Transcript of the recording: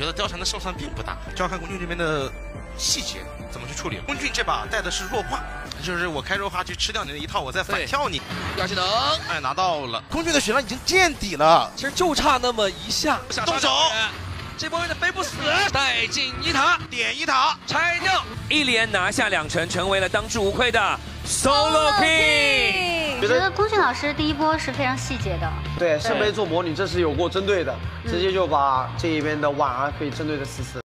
得貂蝉的胜算并不大，就要看龚俊这边的细节怎么去处理。龚俊这把带的是弱化，就是我开弱化去吃掉你的一套，我再反跳你。 亚技能， 哎，拿到了。龚俊的血量已经见底了， 其实就差那么一下。 动手。 这波有点飞不死，带进一塔， 点一塔， 拆掉， 一连拿下2城，成为了当之无愧的 Solo King。 我觉得龚俊老师第一波是非常细节的， 对，圣杯做魔女这是有过针对的，直接就把这一边的婉儿可以针对的死死。